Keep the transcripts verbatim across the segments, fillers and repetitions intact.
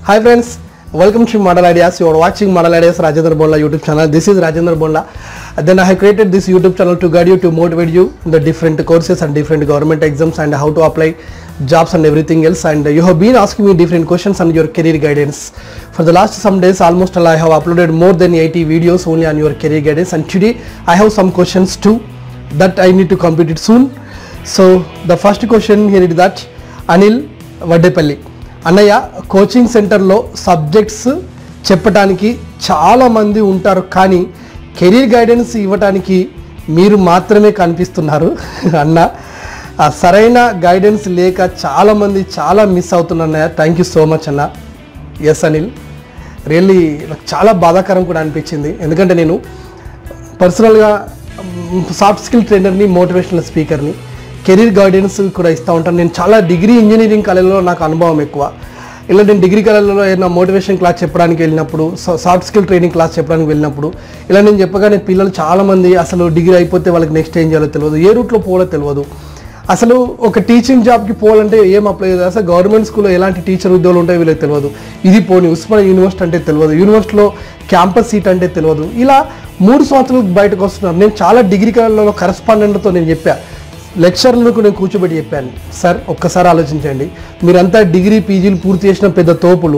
Hi friends, welcome to Model Ideas. You are watching Model Ideas Rajendra Bonla YouTube channel. This is Rajendra Bonla. Then I have created this YouTube channel to guide you, to motivate you in the different courses and different government exams and how to apply jobs and everything else. And you have been asking me different questions on your career guidance. For the last some days, almost I have uploaded more than eighty videos only on your career guidance. And today I have some questions too that I need to complete it soon. So the first question here is that Anil Vadepalli. అన్నయ్య coaching సెంటర్లో subjects చెప్పడానికి చాలామంది ఉంటారు, కానీ career guidance ఇవ్వడానికి మీరు మాత్రమే కనిపిస్తున్నారు అన్న. సరైన గైడెన్స్ లేక చాలామంది చాలా మిస్ అవుతున్నారు అన్నయ్య. థ్యాంక్ యూ సో మచ్ అన్న. ఎస్ అనిల్, రియల్లీ నాకు చాలా బాధాకరం కూడా అనిపించింది. ఎందుకంటే నేను పర్సనల్గా సాఫ్ట్ స్కిల్ ట్రైనర్ని, మోటివేషనల్ స్పీకర్ని, కెరీర్ గైడెన్స్ కూడా ఇస్తూ ఉంటాను. నేను చాలా డిగ్రీ ఇంజనీరింగ్ కళల్లో నాకు అనుభవం ఎక్కువ. ఇలా నేను డిగ్రీ కళల్లో ఏదైనా మోటివేషన్ క్లాస్ చెప్పడానికి వెళ్ళినప్పుడు, సాఫ్ట్ స్కిల్ ట్రైనింగ్ క్లాస్ చెప్పడానికి వెళ్ళినప్పుడు ఇలా నేను చెప్పగానే పిల్లలు చాలామంది అసలు డిగ్రీ అయిపోతే వాళ్ళకి నెక్స్ట్ ఏం చేయాలో తెలియదు, ఏ రూట్లో పోవాలో తెలియదు. అసలు ఒక టీచింగ్ జాబ్కి పోవాలంటే ఏం అప్లై చేయాలి, అసలు గవర్నమెంట్ స్కూల్లో ఎలాంటి టీచర్ ఉద్యోగాలు ఉంటాయో వీళ్ళకి తెలియదు. ఇది పోనీ ఉస్మానియా యూనివర్సిటీ అంటే తెలియదు, యూనివర్సిటీలో క్యాంపస్ సీట్ అంటే తెలియదు. ఇలా మూడు సంవత్సరాలు బయటకు వస్తున్నారు. నేను చాలా డిగ్రీ కళల్లో కరెస్పాండెంట్తో నేను చెప్పా, లెక్చర్లకు నేను కూర్చోబెట్టి చెప్పాను, సార్ ఒక్కసారి ఆలోచించండి, మీరంతా డిగ్రీ పీజీలు పూర్తి చేసిన పెద్ద తోపులు,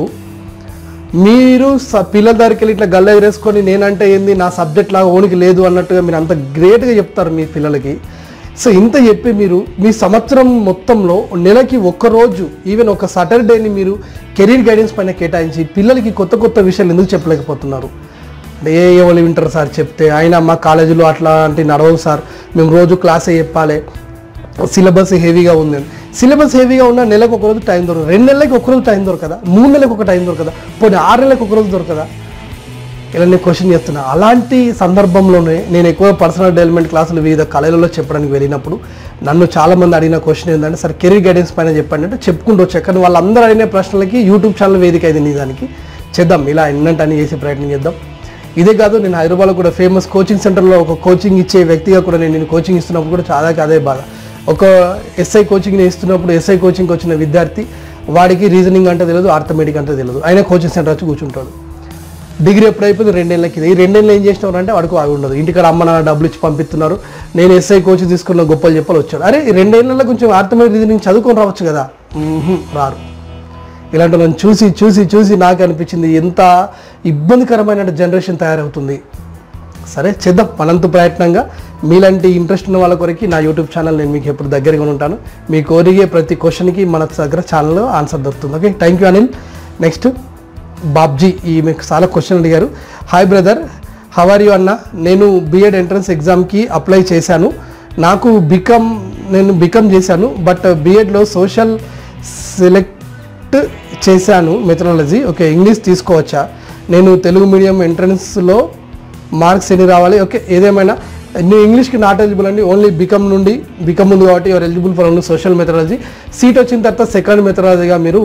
మీరు స పిల్లల దగ్గరికి వెళ్ళి ఇట్లా గల్ల ఎగరేసుకొని నేనంటే ఏంది, నా సబ్జెక్ట్ లాగా ఓనికి లేదు అన్నట్టుగా మీరు అంత గ్రేట్గా చెప్తారు మీ పిల్లలకి. సో ఇంత చెప్పి మీరు మీ సంవత్సరం మొత్తంలో నెలకి ఒక్కరోజు, ఈవెన్ ఒక సాటర్డేని మీరు కెరీర్ గైడెన్స్ పైన కేటాయించి పిల్లలకి కొత్త కొత్త విషయాలు ఎందుకు చెప్పలేకపోతున్నారు? అంటే ఏ ఎవరు వింటారు సార్ చెప్తే, అయినా మా కాలేజీలో అట్లా అంటే నడవవు సార్, మేము రోజు క్లాసే చెప్పాలి, సిలబస్ హెవీగా ఉంది. సిలబస్ హెవీగా ఉన్న నెలకు ఒకరోజు టైం దొరకదు, రెండు నెలలకి ఒకరోజు టైం దొరకదా, మూడు నెలలకు ఒక టైం దొరకదా, పోనీ ఆరు నెలలకు ఒకరోజు దొరకదా? ఇలా నేను క్వశ్చన్ చేస్తున్నా. అలాంటి సందర్భంలోనే నేను ఎక్కువ పర్సనల్ డెవలప్మెంట్ క్లాసులు వివిధ కళలలో చెప్పడానికి వెళ్ళినప్పుడు నన్ను చాలామంది అడిగిన క్వశ్చన్ ఏంటంటే, సార్ కెరీర్ గైడెన్స్ పైన చెప్పండి అంటే చెప్పుకుంటూ వచ్చా. కానీ వాళ్ళందరూ అడిగిన ప్రశ్నలకి యూట్యూబ్ ఛానల్ వేదిక అయింది. నీ దానికి చేద్దాం, ఇలా ఎన్నంటే అని చేసే ప్రయత్నం చేద్దాం. ఇదే కాదు, నేను హైదరాబాద్లో కూడా ఫేమస్ కోచింగ్ సెంటర్లో ఒక కోచింగ్ ఇచ్చే వ్యక్తిగా కూడా నేను నేను కోచింగ్ ఇస్తున్నప్పుడు కూడా చాలా అదే బాధ. ఒక ఎస్ఐ కోచింగ్ ఇస్తున్నప్పుడు ఎస్ఐ కోచింగ్కి వచ్చిన విద్యార్థి, వాడికి రీజనింగ్ అంటే తెలియదు, ఆర్థమెటిక్ అంటే తెలియదు, ఆయన కోచింగ్ సెంటర్ వచ్చి కూర్చుంటాడు. డిగ్రీ ఎప్పుడు అయిపోయింది, రెండేళ్ళకి. ఈ రెండేళ్ళు ఏం చేసినారు అంటే వాడికి అవి ఉండదు, ఇంటికాడ అమ్మ నాన్న డబ్బులు ఇచ్చి పంపిస్తున్నారు, నేను ఎస్ఐ కోచింగ్ తీసుకున్న గొప్పలు చెప్పాలి వచ్చాడు. అరే ఈ రెండేళ్ళలో కొంచెం ఆర్థమెటిక్ రీజనింగ్ చదువుకొని రావచ్చు కదా, రారు. ఇలాంటి నన్ను చూసి చూసి చూసి నాకు అనిపించింది ఎంత ఇబ్బందికరమైన జనరేషన్ తయారవుతుంది. సరే చేద్దాం మనంత ప్రయత్నంగా. మీలాంటి ఇంట్రెస్ట్ ఉన్న వాళ్ళ కొరకు నా యూట్యూబ్ ఛానల్ నేను మీకు ఎప్పుడు దగ్గరగా ఉంటాను. మీ కోరిగే ప్రతి క్వశ్చన్కి మన దగ్గర ఛానల్లో ఆన్సర్ దొరుకుతుంది. Okay, thank you Anil. Next Babji, ఈ మీకు చాలా క్వశ్చన్ అడిగారు. Hi brother, how are you అన్న, నేను బీఎడ్ ఎంట్రన్స్ ఎగ్జామ్కి అప్లై చేశాను, నాకు బికమ్ నేను బికమ్ చేశాను, బట్ బీఎడ్లో సోషల్ సెలెక్ట్ చేశాను, మెథడాలజీ. ఓకే, ఇంగ్లీష్ తీసుకోవచ్చా? నేను తెలుగు మీడియం ఎంట్రన్స్లో మార్క్స్ ఎన్ని రావాలి? ఓకే, ఏదేమైనా నువ్వు ఇంగ్లీష్కి నాట్ ఎలిజిబుల్ అండి, ఓన్లీ బికమ్ నుండి బికమ్ ఉంది కాబట్టి your eligible for only social methodology. Seat వచ్చిన తర్వాత సెకండ్ మెథడాలజీగా మీరు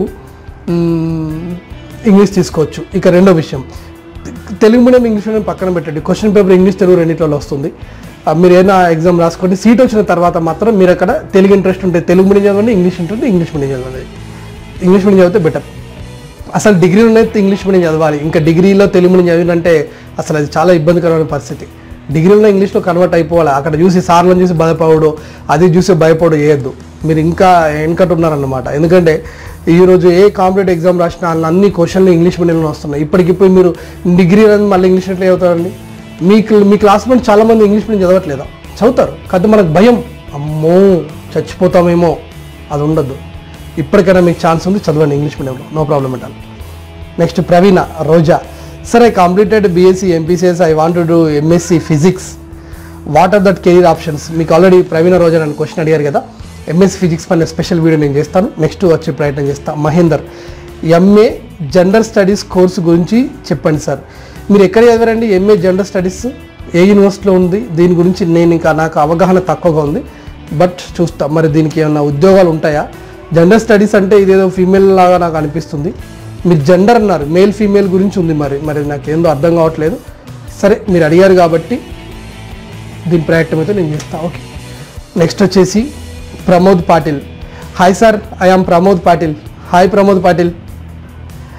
ఇంగ్లీష్ తీసుకోవచ్చు. ఇక రెండో విషయం, తెలుగు మీడియం ఇంగ్లీష్ మీడియం పక్కన పెట్టండి, క్వశ్చన్ పేపర్ ఇంగ్లీష్ తెలుగు రెండింటిలో వస్తుంది. మీరు ఏదైనా ఎగ్జామ్ రాసుకోండి, సీట్ వచ్చిన తర్వాత మాత్రం మీరు అక్కడ తెలుగు ఇంట్రెస్ట్ ఉంటే తెలుగు మీడియం చదవండి, ఇంగ్లీష్ ఉంటుంది ఇంగ్లీష్ మీడియం చదవండి. ఇంగ్లీష్ మీడియం చదివితే బెటర్. అసలు డిగ్రీలోనే ఇంగ్లీష్ మీడియం చదవాలి, ఇంకా డిగ్రీలో తెలుగు మీడియం చదివినంటే అసలు అది చాలా ఇబ్బందికరమైన పరిస్థితి. డిగ్రీలో ఇంగ్లీష్లో కన్వర్ట్ అయిపోవాలి, అక్కడ చూసి సార్లను చూసి భయపడడు, అది చూసి భయపడు వేయద్దు. మీరు ఇంకా వెనకట్టు ఉన్నారన్నమాట. ఎందుకంటే ఈరోజు ఏ కాంపిటేటివ్ ఎగ్జామ్ రాసినా అన్ని క్వశ్చన్లు ఇంగ్లీష్ మీడియంలో వస్తున్నాయి. ఇప్పటికిప్పుడు మీరు డిగ్రీ అనేది మళ్ళీ ఇంగ్లీష్ ఎట్లా చదువుతారండి? మీకు మీ క్లాస్మేట్ చాలామంది ఇంగ్లీష్ మీడియం చదవట్లేదా? చదువుతారు, కాదు మనకు భయం, అమ్మో చచ్చిపోతామేమో, అది ఉండద్దు. ఇప్పటికైనా మీకు ఛాన్స్ ఉంది, చదవండి ఇంగ్లీష్ మీడియంలో, no problem at all. Next Praveena Roja, sir I completed BSc MPCS, I want to do MSc physics, what are that career options? మీకు ఆల్రెడీ ప్రవీణ రోజా నన్ను క్వశ్చన్ అడిగారు కదా, ఎంఎస్సీ ఫిజిక్స్ పైన స్పెషల్ వీడియో నేను చేస్తాను, నెక్స్ట్ వచ్చే ప్రయత్నం చేస్తాను. Mahender, MA general studies course గురించి చెప్పండి సార్. మీరు ఎక్కడ చదివారండి ఎంఏ జనరల్ స్టడీస్? ఏ యూనివర్సిటీలో ఉంది? దీని గురించి నేను ఇంకా నాకు అవగాహన తక్కువగా ఉంది, బట్ చూస్తాం మరి దీనికి ఏమైనా ఉద్యోగాలు ఉంటాయా. జెండర్ స్టడీస్ అంటే ఇదేదో ఫీమేల్ లాగా నాకు అనిపిస్తుంది. మీరు జెండర్ అన్నారు, మేల్ ఫీమేల్ గురించి ఉంది, మరి మరి నాకు ఏందో అర్థం కావట్లేదు. సరే మీరు అడిగారు కాబట్టి దీని ప్రయత్నం అయితే నేను చేస్తాను. ఓకే, నెక్స్ట్ వచ్చేసి Pramod Patil, hi sir, I am Pramod Patil. Hi Pramod Patil,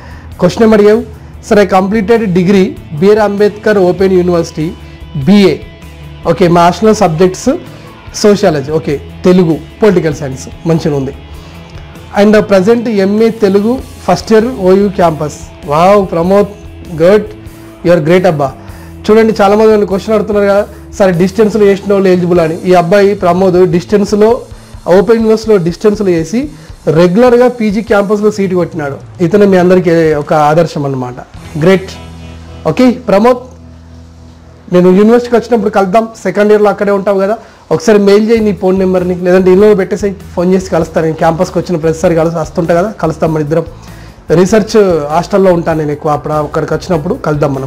question ఏం అడిగావు? Sir I completed degree BR Ambedkar open university BA. Okay, మా hostel subjects sociology, okay, Telugu, political science, మంచిగా ఉంది. And present MA Telugu first year OU campus. Wow Pramod, good, your great అబ్బా. చూడండి చాలామంది నన్ను question అడుగుతున్నారు కదా, సరే డిస్టెన్స్లో చేసిన వాళ్ళు ఎలిజిబుల్ అని. ఈ అబ్బాయి ప్రమోద్ డిస్టెన్స్లో ఓపెన్ యూనివర్సిటీలో డిస్టెన్స్లో చేసి రెగ్యులర్గా పీజీ క్యాంపస్లో సీటు కొట్టినాడు. ఇతను మీ అందరికీ ఒక ఆదర్శం అన్నమాట. గ్రేట్. ఓకే ప్రమోద్, నేను యూనివర్సిటీకి వచ్చినప్పుడు కలుద్దాం. సెకండ్ ఇయర్లో అక్కడే ఉంటావు కదా, ఒకసారి మెయిల్ చేయి నీ ఫోన్ నెంబర్ని, లేదంటే ఇల్లు పెట్టేసి ఫోన్ చేసి కలుస్తాను. నేను క్యాంపస్కి వచ్చిన ప్రతిసారి కలిసి వస్తుంటా కదా, కలుస్తాం మన ఇద్దరం. రీసెర్చ్ హాస్టల్లో ఉంటాను నేను ఎక్కువ, అప్పుడు అక్కడికి వచ్చినప్పుడు కలుద్దాం మనం.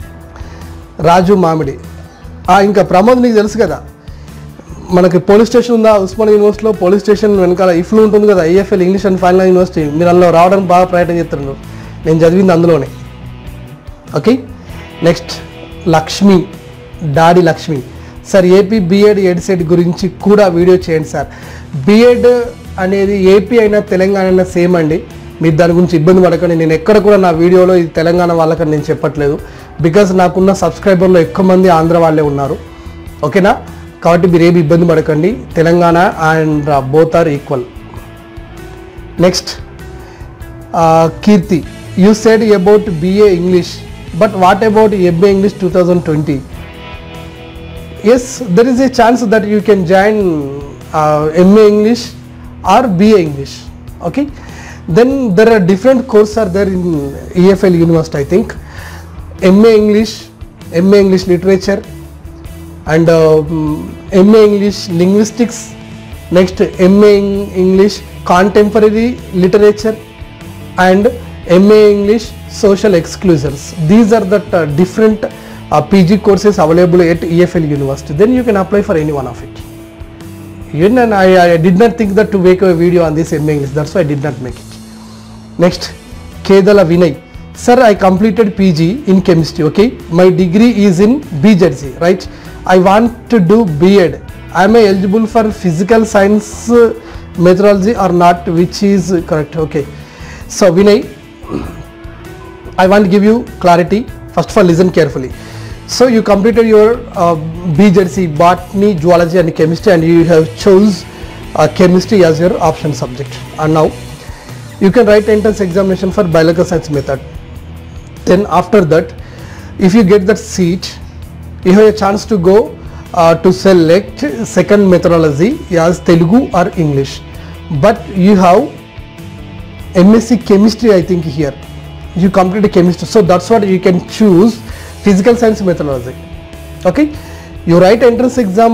రాజు మామిడి. ఇంకా ప్రమోద్ నీకు తెలుసు కదా, మనకి పోలీస్ స్టేషన్ ఉందా ఉస్మానియా యూనివర్సిటీలో, పోలీస్ స్టేషన్ వెనకాల ఇఫ్లు ఉంటుంది కదా, EFL English and final university. మీరు అందులో రావడానికి బాగా ప్రయత్నం చేస్తున్నారు, నేను చదివింది అందులోనే. Okay, next Lakshmi, daddy Lakshmi. Sir AP BEd EdCET గురించి కూడా వీడియో చేయండి సార్. బీఎడ్ అనేది ఏపీ అయినా తెలంగాణ అయినా సేమ్ అండి, మీరు దాని గురించి ఇబ్బంది పడకండి. నేను ఎక్కడ కూడా నా వీడియోలో ఇది తెలంగాణ వాళ్ళకని నేను చెప్పట్లేదు, బికాజ్ నాకున్న సబ్స్క్రైబర్లో ఎక్కువ మంది ఆంధ్ర వాళ్ళే ఉన్నారు. ఓకేనా, కాబట్టి మీరు ఏమి ఇబ్బంది పడకండి, Telangana and both are equal. Next Keerthi, you said about BA English, but what about MA English two thousand twenty? Yes, there is a chance that you can join uh, M A English or B A English. Okay, then there are different courses are there in E F L University. I think M A English, M A English Literature, and uh, M A English Linguistics. Next M A English Contemporary Literature and M A English Social Exclusions. These are the uh, different Uh, P G courses available at E F L University. Then you can apply for any one of it. Even and I, I did not think that to make a video on this M A English. That's why I did not make it. Next, Kedala Vinay. Sir, I completed P G in chemistry. Okay, my degree is in B J C. Right. I want to do B Ed. Am I eligible for physical science uh, methodology or not? Which is correct? Okay. So Vinay, I want to give you clarity. First of all, listen carefully. So you completed your uh, B J C, botany, zoology and chemistry, and you have chose uh, chemistry as your option subject. And now you can write entrance examination for biological science method. Then after that, if you get that seat, you have a chance to go uh, to select second methodology as Telugu or English. But you have M S C chemistry, I think here. You completed chemistry, so that's what you can choose physical science methodology. Okay, you write entrance exam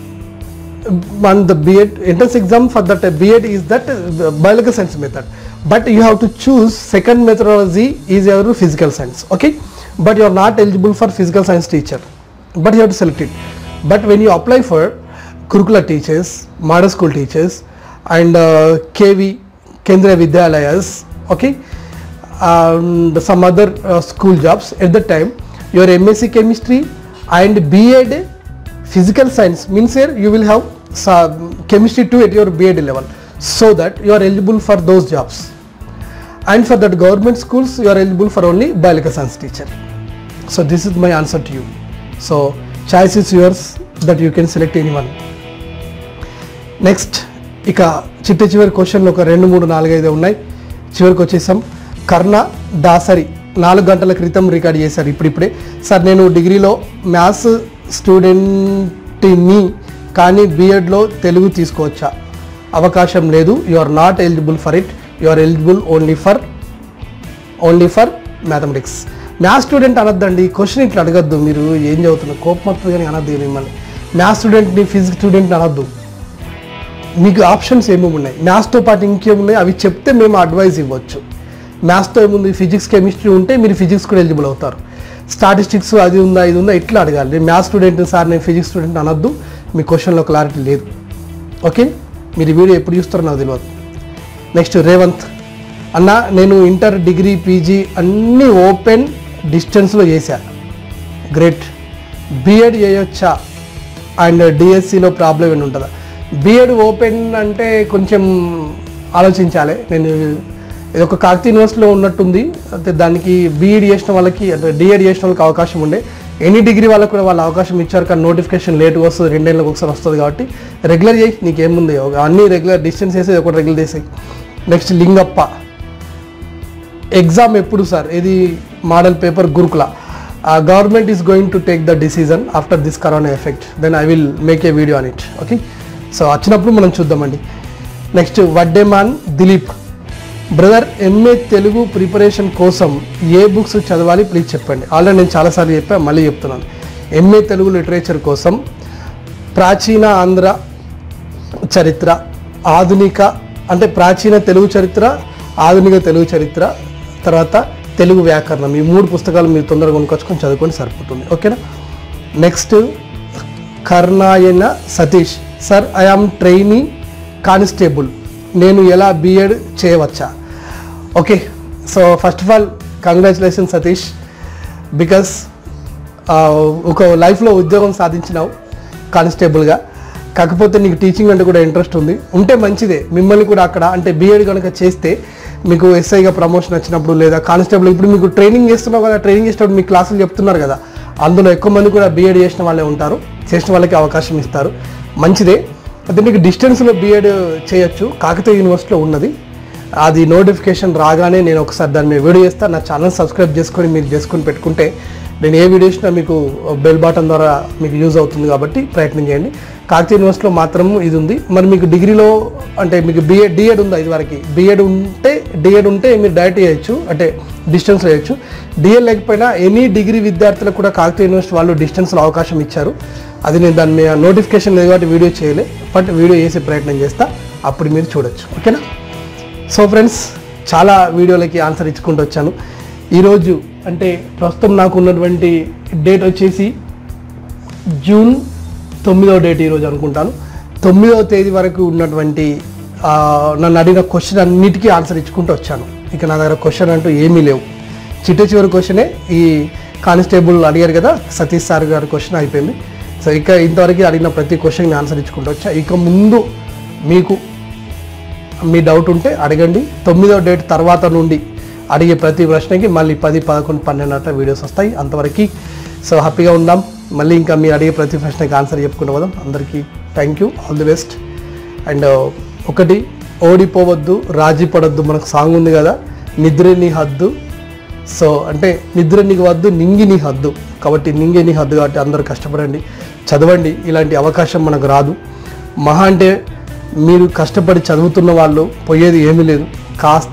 on the B Ed entrance exam for that uh, B Ed is that uh, biological science method, but you have to choose second methodology is your physical science. Okay, but you are not eligible for physical science teacher, but you have to select it. But when you apply for Gurukula teachers, model school teachers and uh, K V Kendriya Vidyalayas, okay, and some other uh, school jobs, at the time your M S C chemistry and B Ed physical science means here you will have some chemistry too at your B Ed level, so that you are eligible for those jobs. And for that government schools you are eligible for only biological science teacher. So this is my answer to you. So choice is yours, that you can select anyone. Next, ఇక చిట్ట చివరి క్వశ్చన్లు ఒక రెండు మూడు నాలుగు ఐదు ఉన్నాయి, చివరికి వచ్చేసాం. కర్ణ దాసరి నాలుగు గంటల క్రితం రికార్డ్ చేశారు ఇప్పుడిప్పుడే. సార్ నేను డిగ్రీలో మ్యాథ్స్ స్టూడెంట్ని, కానీ బీఎడ్లో తెలుగు తీసుకోవచ్చా? అవకాశం లేదు. You are not eligible for it. You are eligible only for only for mathematics. Maths student అనొద్దండి, క్వశ్చన్ ఇట్లా అడగద్దు. మీరు ఏం చదువుతున్నారు, కోపం వస్తుంది కానీ అనద్దు మిమ్మల్ని. మ్యాథ్స్ స్టూడెంట్ని, ఫిజిక్స్ స్టూడెంట్ని అనొద్దు. మీకు ఆప్షన్స్ ఏమేమి ఉన్నాయి, మ్యాథ్స్తో పాటు ఇంకేమున్నాయి అవి చెప్తే మేము అడ్వైస్ ఇవ్వచ్చు. మ్యాథ్స్తో ఏముంది, ఫిజిక్స్ కెమిస్ట్రీ ఉంటే మీరు ఫిజిక్స్ కూడా ఎలిజిబుల్ అవుతారు. స్టాటిస్టిక్స్ అది ఉందా ఇది ఉందా ఇట్లా అడగాలి. నేను మ్యాథ్స్ స్టూడెంట్ సార్, నేను ఫిజిక్స్ స్టూడెంట్ అనొద్దు, మీ క్వశ్చన్లో క్లారిటీ లేదు. ఓకే, మీరు వీడియో ఎప్పుడు చూస్తారో నాకు తెలియదు. నెక్స్ట్ రేవంత్ అన్న, నేను ఇంటర్ డిగ్రీ పీజీ అన్నీ ఓపెన్ డిస్టెన్స్లో చేశా. గ్రేట్. బీఎడ్ చేయొచ్చా అండ్ డిఎస్సిలో ప్రాబ్లం ఏమి ఉంటుందా? బీఎడ్ ఓపెన్ అంటే కొంచెం ఆలోచించాలి. నేను ఇది ఒక కాకతీయ యూనివర్సిటీలో ఉన్నట్టుంది. అయితే దానికి బీఈడి చేసిన వాళ్ళకి అంటే డిఎడ్ చేసిన వాళ్ళకి అవకాశం ఉండే, ఎనీ డిగ్రీ వాళ్ళకి కూడా వాళ్ళు అవకాశం ఇచ్చారు. కానీ నోటిఫికేషన్ లేట్గా వస్తుంది, రెండేళ్ళకి ఒకసారి వస్తుంది. కాబట్టి రెగ్యులర్ చేయి, నీకేముంది అన్నీ రెగ్యులర్ డిస్టెన్స్ వేసేది ఒకటి రెగ్యులర్ చేసేయి. నెక్స్ట్ లింగప్ప ఎగ్జామ్ ఎప్పుడు సార్? ఇది model paper Gurukula. Government is going to take the decision after this corona effect, then I will make a video on it. Okay, so వచ్చినప్పుడు మనం చూద్దామండి. Next Vaddeman Dileep, brother MA Telugu preparation కోసం ఏ books చదవాలి please చెప్పండి. Already నేను చాలాసార్లు చెప్పాను, మళ్ళీ చెప్తున్నాను. ఎంఏ తెలుగు లిటరేచర్ కోసం ప్రాచీన ఆంధ్ర చరిత్ర, ఆధునిక అంటే ప్రాచీన తెలుగు చరిత్ర, ఆధునిక తెలుగు చరిత్ర, తర్వాత తెలుగు వ్యాకరణం, ఈ మూడు పుస్తకాలు మీరు తొందరగా కొనుక్కొచ్చుకొని చదువుకొని సరిపోతుంది. ఓకేనా. Next Karnayana Satish, sir I am trainee constable, నేను ఎలా బీఎడ్ చేయవచ్చా? Okay, so first of all congratulation Satish, because ఒక లైఫ్లో ఉద్యోగం సాధించినావు కానిస్టేబుల్గా. కాకపోతే నీకు టీచింగ్ అంటే కూడా ఇంట్రెస్ట్ ఉంది, ఉంటే మంచిదే. మిమ్మల్ని కూడా అక్కడ అంటే బీఎడ్ కనుక చేస్తే మీకు ఎస్ఐగా ప్రమోషన్ వచ్చినప్పుడు లేదా కానిస్టేబుల్, ఇప్పుడు మీకు ట్రైనింగ్ చేస్తున్నావు కదా, ట్రైనింగ్ చేసేటప్పుడు మీకు క్లాసులు చెప్తున్నారు కదా, అందులో ఎక్కువ మంది కూడా బీఎడ్ చేసిన వాళ్ళే ఉంటారు, చేసిన వాళ్ళకి అవకాశం ఇస్తారు, మంచిదే. అయితే నీకు డిస్టెన్స్లో బీఎడ్ చేయొచ్చు, కాకతీయ యూనివర్సిటీలో ఉన్నది. అది నోటిఫికేషన్ రాగానే నేను ఒకసారి దాన్ని మీద వీడియో చేస్తాను. నా ఛానల్ సబ్స్క్రైబ్ చేసుకొని మీరు చేసుకొని పెట్టుకుంటే నేను ఏ వీడియో ఇచ్చినా మీకు బెల్ బటన్ ద్వారా మీకు యూజ్ అవుతుంది. కాబట్టి ప్రయత్నం చేయండి. కాకతీయ యూనివర్సిటీలో మాత్రం ఇది ఉంది. మరి మీకు డిగ్రీలో అంటే మీకు బీఎడ్ డిఎడ్ ఉందా? ఇది వరకు బీఎడ్ ఉంటే డిఎడ్ ఉంటే మీరు డైరెక్ట్ చేయొచ్చు, అంటే డిస్టెన్స్లో చేయొచ్చు. డిఎడ్ లేకపోయినా ఎనీ డిగ్రీ విద్యార్థులకు కూడా కాకతీయ యూనివర్సిటీ వాళ్ళు డిస్టెన్స్లో అవకాశం ఇచ్చారు. అది నేను దాని మీద నోటిఫికేషన్ లేదు కాబట్టి వీడియో చేయలే, బట్ వీడియో చేసే ప్రయత్నం చేస్తా, అప్పుడు మీరు చూడొచ్చు. ఓకేనా. సో ఫ్రెండ్స్, చాలా వీడియోలకి ఆన్సర్ ఇచ్చుకుంటూ వచ్చాను. ఈరోజు అంటే ప్రస్తుతం నాకు ఉన్నటువంటి డేట్ వచ్చేసి జూన్ తొమ్మిదవ డేట్ ఈరోజు అనుకుంటాను. తొమ్మిదవ తేదీ వరకు ఉన్నటువంటి నన్ను అడిగిన క్వశ్చన్ అన్నిటికీ ఆన్సర్ ఇచ్చుకుంటూ వచ్చాను. ఇక నా దగ్గర క్వశ్చన్ అంటూ ఏమీ లేవు. చిట్ట చివరి క్వశ్చనే ఈ కానిస్టేబుల్ అడిగారు కదా, సతీష్ సార్ గారి క్వశ్చన్ అయిపోయింది. సో ఇక ఇంతవరకు అడిగిన ప్రతి క్వశ్చన్కి ఆన్సర్ ఇచ్చుకుంటూ వచ్చా. ఇక ముందు మీకు మీ డౌట్ ఉంటే అడగండి. తొమ్మిదవ డేట్ తర్వాత నుండి అడిగే ప్రతి ప్రశ్నకి మళ్ళీ పది పదకొండు పన్నెండు అట్లా వీడియోస్ వస్తాయి అంతవరకు. సో హ్యాపీగా ఉందాం. మళ్ళీ ఇంకా మీరు అడిగే ప్రతి ప్రశ్నకి ఆన్సర్ చెప్పుకుంటూ పోదాం. అందరికీ thank you, all the best. And ఒకటి, ఓడిపోవద్దు రాజీ పడొద్దు, మనకు సాంగ్ ఉంది కదా, నిద్ర నీ హద్దు. సో అంటే నిద్ర నీకు వద్దు, నింగి నీ హద్దు. కాబట్టి నింగి నీ హద్దు కాబట్టి అందరూ కష్టపడండి, చదవండి. ఇలాంటి అవకాశం మనకు రాదు. మహా అంటే మీరు కష్టపడి చదువుతున్న వాళ్ళు పోయేది ఏమీ లేదు, కాస్త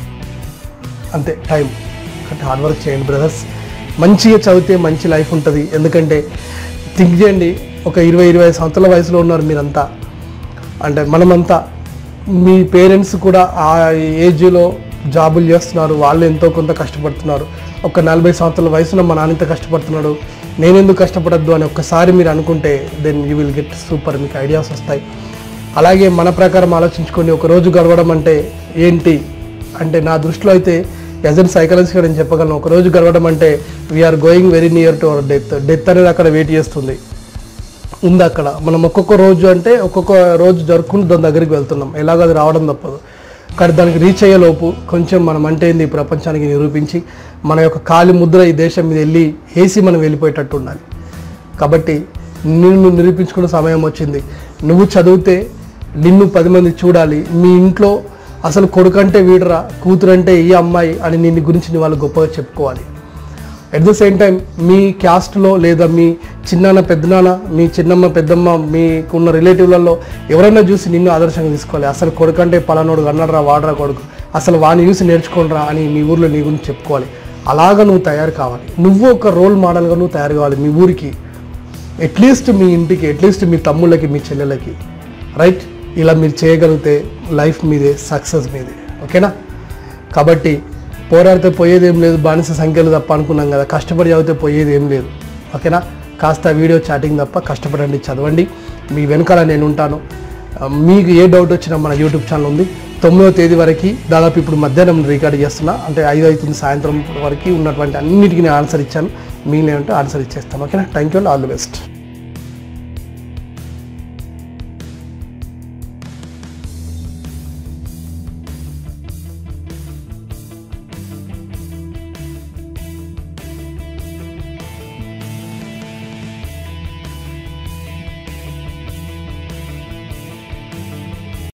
అంతే టైం. అంటే హార్డ్ వర్క్ చేయండి బ్రదర్స్. మంచిగా చదివితే మంచి లైఫ్ ఉంటుంది. ఎందుకంటే థింక్ చేయండి, ఒక ఇరవై ఇరవై ఐదు సంవత్సరాల వయసులో ఉన్నారు మీరంతా, అంటే మనమంతా. మీ పేరెంట్స్ కూడా ఆ ఏజ్లో జాబులు చేస్తున్నారు, వాళ్ళు ఎంతో కొంత కష్టపడుతున్నారు. ఒక నలభై సంవత్సరాల వయసులో మా నాన్న ఇంత కష్టపడుతున్నాడు, నేను ఎందుకు కష్టపడద్దు అని ఒక్కసారి మీరు అనుకుంటే then you will get super, మీకు ఐడియాస్ వస్తాయి. అలాగే మన ప్రకారం ఆలోచించుకొని ఒక రోజు గడవడం అంటే ఏంటి అంటే, నా దృష్టిలో అయితే యాజ్ ఎన్ సైకాలజిస్ట్గా నేను చెప్పగలను, ఒక రోజు గడవడం అంటే we're going very near to our death. Death అనేది అక్కడ వెయిట్ చేస్తుంది, ఉంది అక్కడ. మనం ఒక్కొక్క రోజు అంటే ఒక్కొక్క రోజు జరుపుకుంటూ దాని దగ్గరికి వెళ్తున్నాం, ఎలాగో అది రావడం తప్పదు. కానీ దానికి రీచ్ అయ్యేలోపు కొంచెం మనం అంటే ఏంది ప్రపంచానికి నిరూపించి మన యొక్క కాలి ముద్ర ఈ దేశం మీద వెళ్ళి వేసి మనం వెళ్ళిపోయేటట్టు ఉండాలి. కాబట్టి నిన్ను నిరూపించుకున్న సమయం వచ్చింది. నువ్వు చదివితే నిన్ను పది మంది చూడాలి. మీ ఇంట్లో అసలు కొడుకంటే వీడరా, కూతురంటే ఈ అమ్మాయి అని నిన్ను గురించి నీ వాళ్ళు గొప్పగా చెప్పుకోవాలి. అట్ ద సేమ్ టైం మీ క్యాస్ట్లో లేదా మీ చిన్నాన్న పెద్దనాన్న, మీ చిన్నమ్మ పెద్దమ్మ, మీకున్న రిలేటివ్లలో ఎవరైనా చూసి నిన్ను ఆదర్శంగా తీసుకోవాలి. అసలు కొడుకంటే పలానోడు అన్నాడరా, వాడరా కొడుకు, అసలు వాడిని చూసి నేర్చుకోనరా అని మీ ఊర్లో నీ గురించి చెప్పుకోవాలి. అలాగా నువ్వు తయారు కావాలి. నువ్వు ఒక రోల్ మోడల్గా నువ్వు తయారు కావాలి మీ ఊరికి, అట్లీస్ట్ మీ ఇంటికి, అట్లీస్ట్ మీ తమ్ముళ్ళకి, మీ చెల్లెలకి. రైట్, ఇలా మీరు చేయగలిగితే లైఫ్ మీదే, సక్సెస్ మీదే. ఓకేనా. కాబట్టి పోరాడితే పోయేది ఏం లేదు, బానిస సంఖ్యలు తప్ప అనుకున్నాం కదా, కష్టపడి చదివితే పోయేది ఏం లేదు. ఓకేనా. కాస్త వీడియో చాటింగ్ తప్ప కష్టపడండి, చదవండి. మీ వెనకాల నేను ఉంటాను. మీకు ఏ డౌట్ వచ్చినా మన యూట్యూబ్ ఛానల్ ఉంది. తొమ్మిదవ తేదీ వరకు దాదాపు ఇప్పుడు మధ్యాహ్నం రికార్డ్ చేస్తున్నా, అంటే ఐదు అవుతుంది సాయంత్రం వరకు ఉన్నటువంటి అన్నిటికీ నేను ఆన్సర్ ఇచ్చాను. మీ నేనంటే ఆన్సర్ ఇచ్చేస్తాను. ఓకేనా. Thank you and all the best.